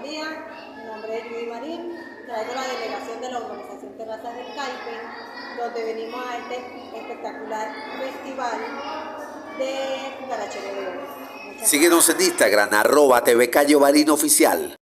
día. Mi nombre es Judy Marín, traigo la delegación de la Organización Terrazas del Caipe, donde venimos a este espectacular festival de cucarachero de oro. Síguenos en Instagram, @TVCayoMarín Oficial.